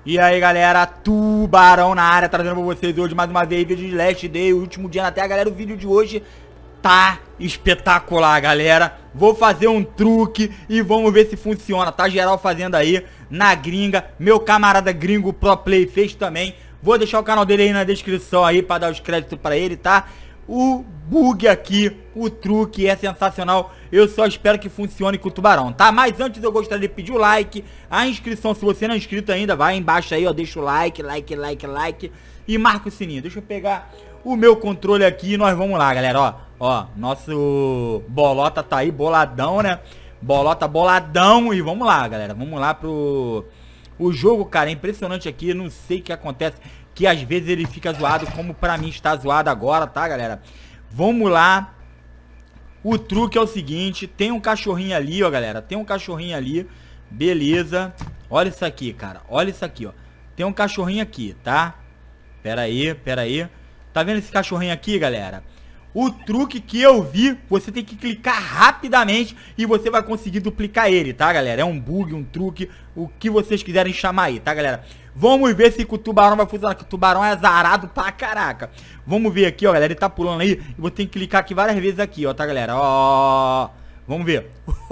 E aí galera, Tubarão na área, trazendo pra vocês hoje mais uma vez vídeo de Last Day, o último dia na Terra. Galera, o vídeo de hoje tá espetacular, galera. Vou fazer um truque e vamos ver se funciona. Tá geral fazendo aí na gringa, meu camarada gringo Pro Play fez também. Vou deixar o canal dele aí na descrição aí pra dar os créditos pra ele, tá? O bug aqui, o truque é sensacional. Eu só espero que funcione com o Tubarão, tá? Mas antes eu gostaria de pedir o like, a inscrição. Se você não é inscrito ainda, vai embaixo aí, ó. Deixa o like e marca o sininho. Deixa eu pegar o meu controle aqui e nós vamos lá, galera, ó. Ó, nosso Bolota tá aí, boladão, né? Bolota boladão. E vamos lá, galera, vamos lá pro... O jogo, cara, é impressionante aqui. Não sei o que acontece, que às vezes ele fica zoado, como pra mim está zoado agora, tá, galera? Vamos lá. O truque é o seguinte, tem um cachorrinho ali, ó, galera. Tem um cachorrinho ali, beleza. Olha isso aqui, cara, olha isso aqui, ó. Tem um cachorrinho aqui, tá? Pera aí. Tá vendo esse cachorrinho aqui, galera? O truque que eu vi, você tem que clicar rapidamente e você vai conseguir duplicar ele, tá, galera? É um bug, um truque, o que vocês quiserem chamar aí, tá, galera? Vamos ver se com o Tubarão vai funcionar, que o Tubarão é azarado pra caraca. Vamos ver aqui, ó, galera, ele tá pulando aí e vou ter que clicar aqui várias vezes aqui, ó, tá, galera? Ó, vamos ver.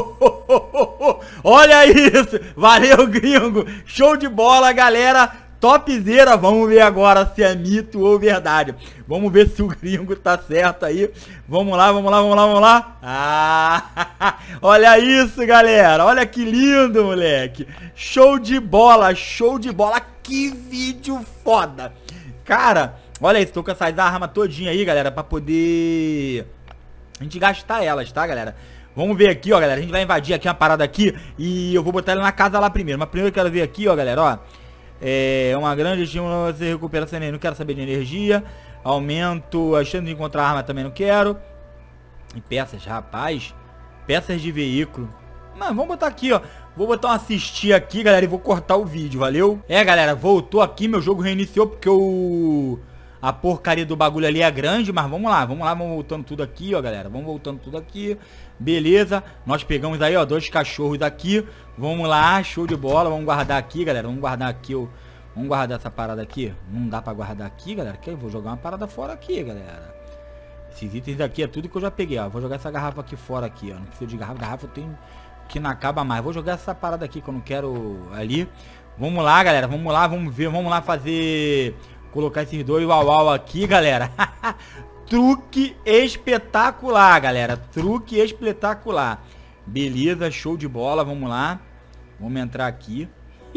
Olha isso, valeu, gringo, show de bola, galera. Topzera, vamos ver agora se é mito ou verdade. Vamos ver se o gringo tá certo aí. Vamos lá. Ah, olha isso, galera. Olha que lindo, moleque. Show de bola. Que vídeo foda. Cara, olha isso. Tô com essas armas todinha aí, galera, pra poder a gente gastar elas, tá, galera? Vamos ver aqui, ó, galera. A gente vai invadir aqui uma parada aqui e eu vou botar ela na casa lá primeiro. Mas primeiro eu quero ver aqui, ó, galera, ó. É uma grande estímulo, você recupera essa energia. Não quero saber de energia. Aumento a chance de encontrar arma, também não quero. E peças, rapaz. Peças de veículo. Mas vamos botar aqui, ó. Vou botar um assistir aqui, galera, e vou cortar o vídeo, valeu? É, galera, voltou aqui. Meu jogo reiniciou porque a porcaria do bagulho ali é grande. Mas vamos lá, vamos voltando tudo aqui, ó, galera. Vamos voltando tudo aqui. Beleza, nós pegamos aí, ó, 2 cachorros aqui. Vamos lá, show de bola. Vamos guardar aqui, galera. Vamos guardar aqui, ó. Vamos guardar essa parada aqui. Não dá pra guardar aqui, galera, que eu vou jogar uma parada fora aqui, galera. Esses itens aqui é tudo que eu já peguei, ó. Vou jogar essa garrafa aqui fora aqui, ó. Não precisa de garrafa, garrafa eu tenho que não acaba mais. Vou jogar essa parada aqui que eu não quero ali. Vamos lá, galera, vamos lá, vamos ver. Vamos lá fazer... Colocar esses 2 uau aqui, galera. Truque espetacular, galera. Truque espetacular. Beleza, show de bola. Vamos lá. Vamos entrar aqui.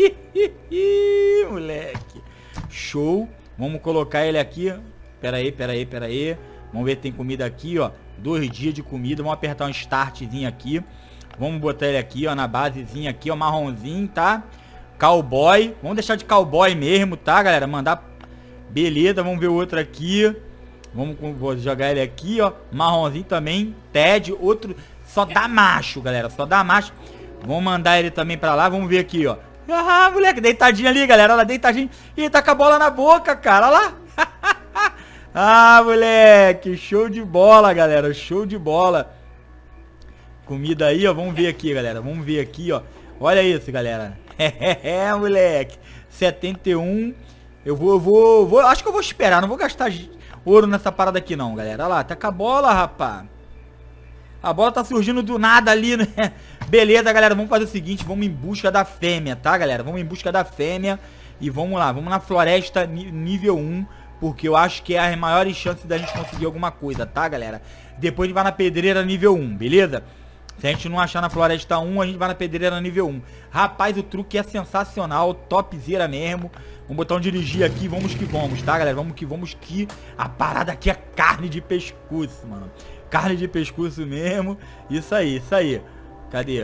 Moleque. Show. Vamos colocar ele aqui. Pera aí. Vamos ver se tem comida aqui, ó. 2 dias de comida. Vamos apertar um startzinho aqui. Vamos botar ele aqui, ó, na basezinha aqui, ó, marronzinho, tá? Cowboy. Vamos deixar de cowboy mesmo, tá, galera? Mandar... Beleza, vamos ver o outro aqui. Vou jogar ele aqui, ó. Marronzinho também. Ted, outro. Só dá macho, galera. Só dá macho. Vamos mandar ele também pra lá. Vamos ver aqui, ó. Ah, moleque, deitadinho ali, galera. Olha lá, deitadinho. Ih, tá com a bola na boca, cara. Olha lá. Ah, moleque. Show de bola, galera. Show de bola. Comida aí, ó. Vamos ver aqui, galera. Vamos ver aqui, ó. Olha isso, galera. É, moleque. 71. Eu vou... Acho que eu vou esperar. Não vou gastar ouro nessa parada aqui não, galera. Olha lá, tá com a bola, rapaz. A bola tá surgindo do nada ali, né? Beleza, galera, vamos fazer o seguinte. Vamos em busca da fêmea, tá, galera? Vamos em busca da fêmea. E vamos lá, vamos na floresta nível 1. Porque eu acho que é as maiores chances da gente conseguir alguma coisa, tá, galera? Depois a gente vai na pedreira nível 1, beleza? Se a gente não achar na floresta 1, a gente vai na pedreira nível 1. Rapaz, o truque é sensacional, topzera mesmo. Vamos botar um dirigir aqui, vamos que vamos, tá, galera? Vamos que a parada aqui é carne de pescoço, mano. Carne de pescoço mesmo. Isso aí. Cadê?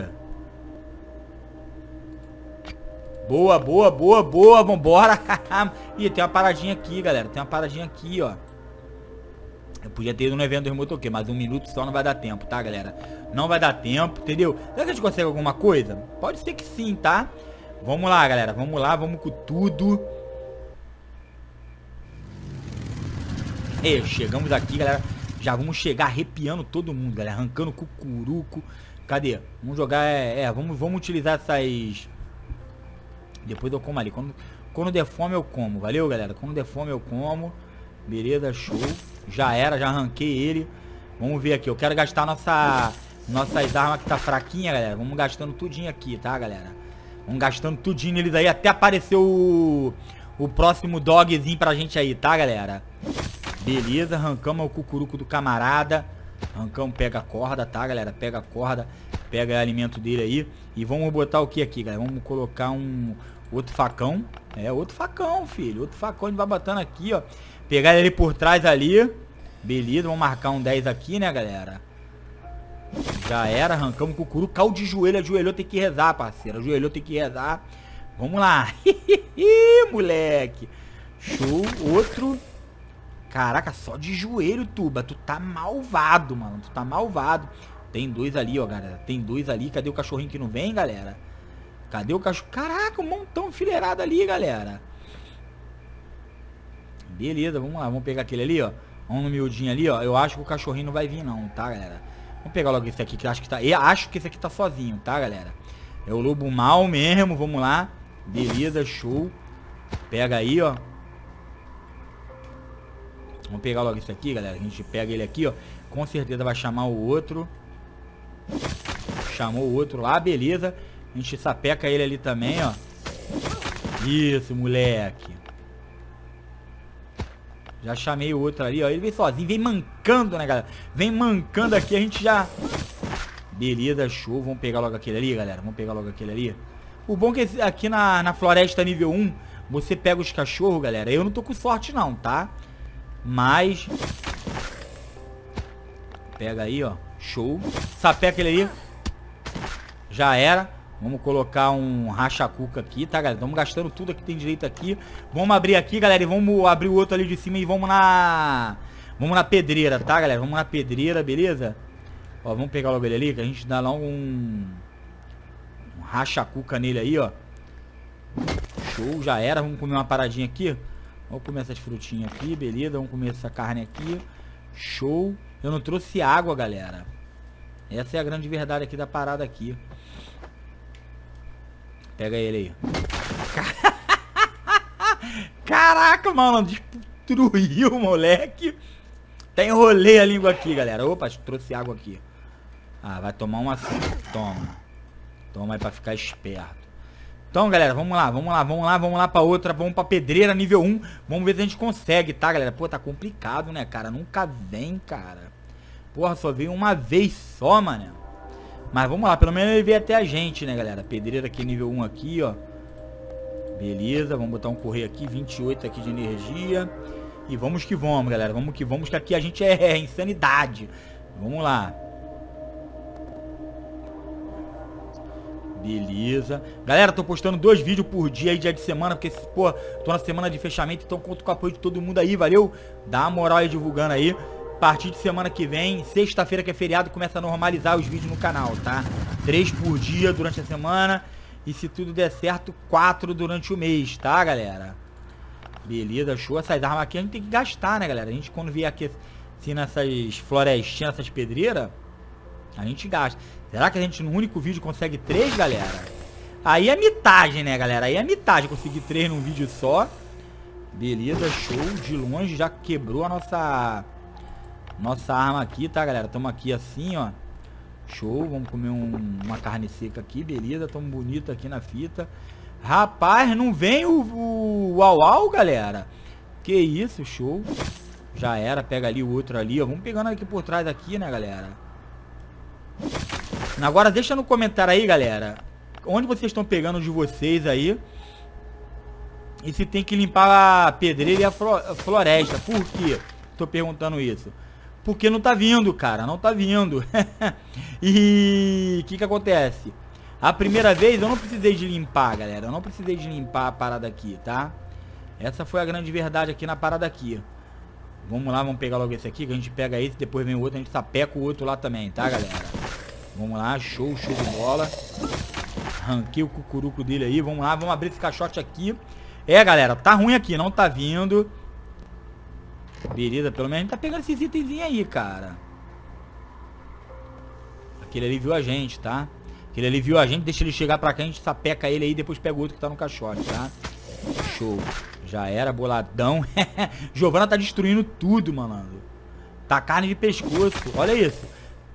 Boa, vambora. Ih, tem uma paradinha aqui, galera. Tem uma paradinha aqui, ó. Eu podia ter ido no evento dos motoqueiros, mas 1 minuto só não vai dar tempo, tá, galera? Não vai dar tempo, entendeu? Será que a gente consegue alguma coisa? Pode ser que sim, tá? Vamos lá, galera. Vamos lá, vamos com tudo. Chegamos aqui, galera. Já vamos chegar arrepiando todo mundo, galera. Arrancando cucuruco. Cadê? Vamos jogar, vamos utilizar essas... Depois eu como ali. Quando der fome eu como, valeu, galera? Quando der fome eu como. Beleza, show. Já era, já arranquei ele. Vamos ver aqui, eu quero gastar nossas armas que tá fraquinha, galera. Vamos gastando tudinho aqui, tá, galera? Vamos gastando tudinho neles aí, até aparecer o próximo dogzinho pra gente aí, tá, galera? Beleza, arrancamos o cucuruco do camarada. Arrancamos, pega a corda, tá, galera? Pega a corda, pega o alimento dele aí. E vamos botar o que aqui, galera? Vamos colocar outro facão. É, outro facão, filho. Outro facão a gente vai botando aqui, ó. Pegar ele ali por trás ali. Beleza, vamos marcar um 10 aqui, né, galera? Já era, arrancamos o cucuruco. Caiu de joelho, ajoelhou, tem que rezar, parceiro. Ajoelhou, tem que rezar. Vamos lá. Moleque. Show, outro. Caraca, só de joelho, Tuba. Tu tá malvado, mano. Tu tá malvado. Tem dois ali, ó, galera. Tem dois ali. Cadê o cachorrinho que não vem, galera? Cadê o cachorro? Caraca, um montão enfileirado ali, galera. Beleza, vamos lá. Vamos pegar aquele ali, ó. Vamos no miudinho ali, ó. Eu acho que o cachorrinho não vai vir, não, tá, galera? Vamos pegar logo esse aqui, que eu acho que tá... Eu acho que esse aqui tá sozinho, tá, galera? É o lobo mal mesmo. Vamos lá. Beleza, show. Pega aí, ó. Vamos pegar logo isso aqui, galera. A gente pega ele aqui, ó. Com certeza vai chamar o outro. Chamou o outro lá, beleza. A gente sapeca ele ali também, ó. Isso, moleque. Já chamei o outro ali, ó. Ele vem sozinho, vem mancando, né, galera? Vem mancando aqui, a gente já... Beleza, show. Vamos pegar logo aquele ali, galera. Vamos pegar logo aquele ali. O bom é que aqui na floresta nível 1, você pega os cachorros, galera. Eu não tô com sorte não, tá? Mas... Pega aí, ó. Show. Sapeca ele ali. Já era. Vamos colocar um racha-cuca aqui, tá, galera? Estamos gastando tudo que tem direito aqui. Vamos abrir aqui, galera, e vamos abrir o outro ali de cima e vamos na pedreira, tá, galera? Vamos na pedreira, beleza? Ó, vamos pegar logo ele ali, que a gente dá logo um racha-cuca nele aí, ó. Show, já era. Vamos comer uma paradinha aqui. Vamos comer essas frutinhas aqui, beleza? Vamos comer essa carne aqui. Show. Eu não trouxe água, galera. Essa é a grande verdade aqui da parada aqui. Pega ele aí. Caraca, mano. Destruiu, moleque. Até enrolei a língua aqui, galera. Opa, trouxe água aqui. Ah, vai tomar uma assim. Toma. Toma aí pra ficar esperto. Então, galera, vamos lá pra outra. Vamos pra pedreira nível 1. Vamos ver se a gente consegue, tá, galera? Pô, tá complicado, né, cara? Nunca vem, cara. Porra, só veio uma vez só, mano. Mas vamos lá, pelo menos ele veio até a gente, né, galera? Pedreira aqui, nível 1 aqui, ó. Beleza, vamos botar um correio aqui, 28 aqui de energia. E vamos que vamos, galera. Vamos que aqui a gente é insanidade. Vamos lá. Beleza. Galera, tô postando 2 vídeos por dia aí, dia de semana, porque, pô, tô na semana de fechamento, então conto com o apoio de todo mundo aí, valeu? Dá uma moral aí divulgando aí. A partir de semana que vem, sexta-feira que é feriado, começa a normalizar os vídeos no canal, tá? 3 por dia durante a semana. E se tudo der certo, 4 durante o mês, tá, galera? Beleza, show. Essas armas aqui a gente tem que gastar, né, galera? A gente quando vier aqui, assim, nessas florestinhas, nessas pedreiras, a gente gasta. Será que a gente no único vídeo consegue 3, galera? Aí é mitagem, né, galera? Aí é mitagem. Conseguir 3 num vídeo só. Beleza, show. De longe já quebrou a nossa arma aqui, tá, galera? Tamo aqui assim, ó. Show, vamos comer uma carne seca aqui, beleza? Tamo bonito aqui na fita. Rapaz, não vem o au-au, galera? Que isso, show. Já era, pega ali o outro ali, ó. Vamos pegando aqui por trás aqui, né, galera? Agora deixa no comentário aí, galera, onde vocês estão pegando de vocês aí. E se tem que limpar a pedreira e a floresta. Por quê? Tô perguntando isso. Porque não tá vindo, cara. Não tá vindo. E o que acontece? A primeira vez eu não precisei de limpar, galera. Eu não precisei de limpar a parada aqui, tá? Essa foi a grande verdade aqui na parada aqui. Vamos lá, vamos pegar logo esse aqui. Que a gente pega esse, depois vem o outro. A gente sapeca o outro lá também, tá, galera? Vamos lá, show de bola. Arranquei o cucuruco dele aí. Vamos lá, vamos abrir esse caixote aqui. É, galera, tá ruim aqui. Não tá vindo. Beleza, pelo menos a gente tá pegando esses itenzinhos aí, cara. Aquele ali viu a gente, tá? Aquele ali viu a gente, deixa ele chegar pra cá, a gente sapeca ele aí, depois pega o outro que tá no caixote, tá? Show. Já era, boladão. Giovana tá destruindo tudo, malandro. Tá carne de pescoço. Olha isso.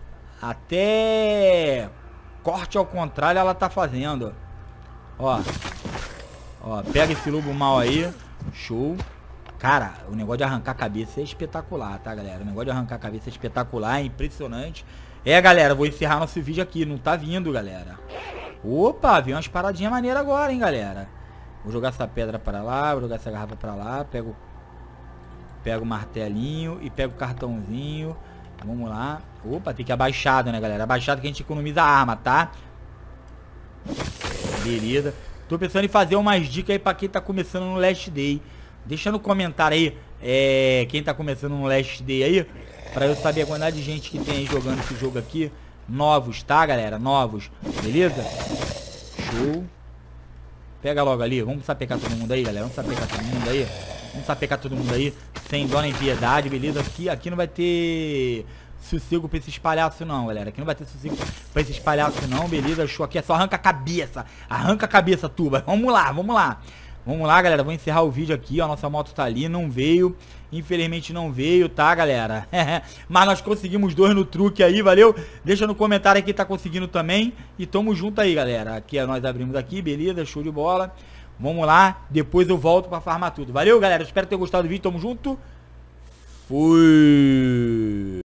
Até corte ao contrário ela tá fazendo. Ó. Ó, pega esse lobo mal aí. Show. Cara, o negócio de arrancar a cabeça é espetacular, tá, galera? O negócio de arrancar a cabeça é espetacular, é impressionante. É, galera, vou encerrar nosso vídeo aqui. Não tá vindo, galera. Opa, vi umas paradinhas maneiras agora, hein, galera. Vou jogar essa pedra pra lá, vou jogar essa garrafa pra lá. Pego o martelinho e pego o cartãozinho. Vamos lá. Opa, tem que ir abaixado, né, galera? Abaixado que a gente economiza a arma, tá? Beleza. Tô pensando em fazer umas dicas aí pra quem tá começando no Last Day. Deixa no comentário aí, quem tá começando no Last Day aí, pra eu saber a quantidade de gente que tem aí jogando esse jogo aqui. Novos, tá, galera? Novos. Beleza? Show. Pega logo ali. Vamos sapecar todo mundo aí, galera. Vamos sapecar todo mundo aí. Vamos sapecar todo mundo aí. Sem dó nem piedade, beleza? Aqui não vai ter sossego pra esses palhaços não, galera. Aqui não vai ter sossego pra esses palhaços não, beleza? Show. Aqui é só arranca a cabeça. Arranca a cabeça, tuba. Vamos lá, vamos lá. Vamos lá, galera, vou encerrar o vídeo aqui, ó, nossa moto tá ali, não veio, infelizmente não veio, tá, galera? Mas nós conseguimos 2 no truque aí, valeu? Deixa no comentário aí quem tá conseguindo também e tamo junto aí, galera. Aqui, nós abrimos aqui, beleza, show de bola. Vamos lá, depois eu volto pra farmar tudo. Valeu, galera, espero ter gostado do vídeo, tamo junto. Fui!